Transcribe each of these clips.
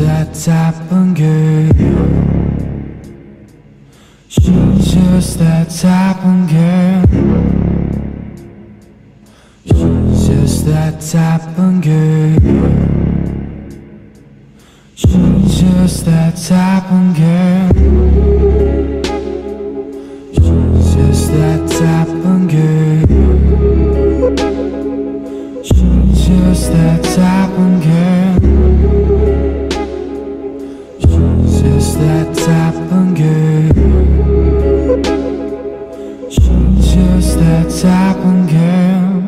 that type of girl. She's just that type of girl. She's just that type of girl. She's just that type of girl. She's just that type of girl. She's just that type of girl. She's just that type of girl. She's just that type of girl.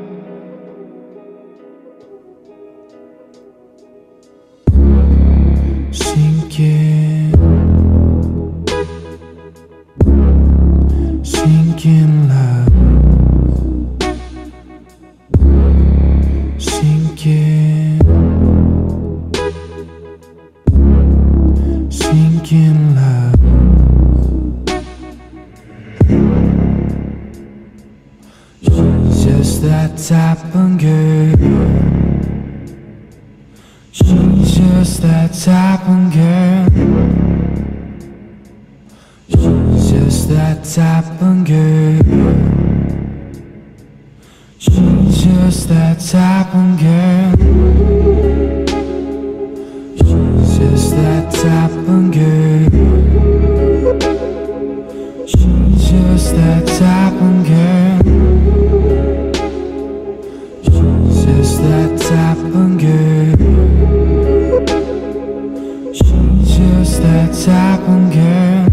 Sinking, sinking love. Sinking, sinking love. She's just that type of girl. She's just that type of girl. She's just that type of girl. She's just that type of girl. She's just that type of girl. She's just that type of girl. She's just that type of girl. She's just that type of girl.